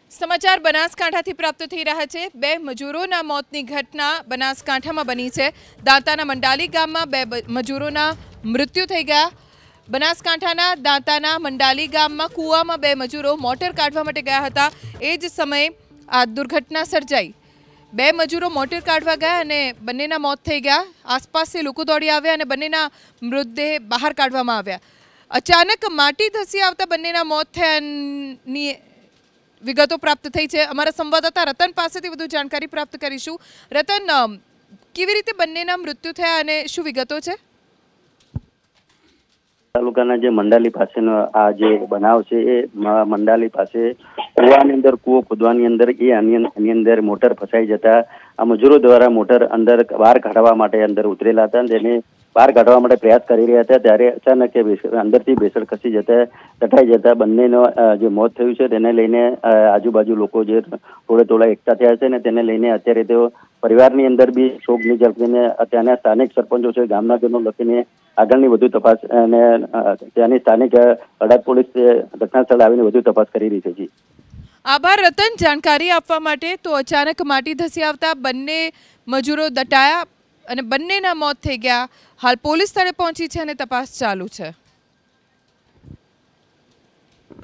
समाचार बनासकांठाथी प्राप्त थई रह्या छे। बे मजूरोना मौतनी घटना बनासकांठामां बनी छे। दांताना मंडाली गाममां बे मजूरोना मृत्यु थई गया। बनासकांठाना दांताना मंडाली गाममां कूવામાં बे मजूरो मोटर काढवा माटे गया हता। ए ज समये आ दुर्घटना सर्जाई। बे मजूरो मोटर काढवा गया अने बंनेना मौत थई गया। आसपासथी लोको दौड़ी आव्या अने बंनेना मृतदेह बहार काढवामां आव्या। अचानक माटी धसी आवता बंनेना मौत थयानी विगतो प्राप्त थई छे। अमारा संवाददाता रतन पासेथी વધુ જાણકારી પ્રાપ્ત કરીશું। રતન, કેવી રીતે બંનેના મૃત્યુ થયા અને શું વિગતો છે? તાલુકાના જે મંડાલી પાસેનો આ જે બનાવ છે એ મંડાલી પાસે કુવાની અંદર કૂવો ખોદવાની અંદર આની અંદર મોટર ફસાઈ જતા આ મજૂરો દ્વારા મોટર અંદર બહાર કાઢવા માટે અંદર ઉતરેલા હતા। તેને બહાર કાઢવા માટે પ્રયાસ કરી રહ્યા હતા ત્યારે અચાનક અંદરથી ભેસળ ખસી જતા તટાઈ જતા બંનેનો જે મોત થયું છે તેને લઈને આજુબાજુ લોકો જે થોડે થોડા એકઠા થયા છે ને તેને લઈને અત્યારે તેઓ પરિવારની અંદર બી શોકની ઝળકીને ત્યાંના સ્થાનિક સરપંચો છે ગામનાજનો લખીને આગળની વધુ તપાસ અને ત્યાંની સ્થાનિક હળદ પોલીસ ઘટના સ્થળે આવીને વધુ તપાસ કરી રહી છે। આભાર રતન, જાણકારી આપવા માટે। તો અચાનક માટી ધસી આવતા બંને મજૂરો દટાયા અને બંનેના મોત થઈ ગયા। હાલ પોલીસ સ્થળે પહોંચી છે અને તપાસ ચાલુ છે।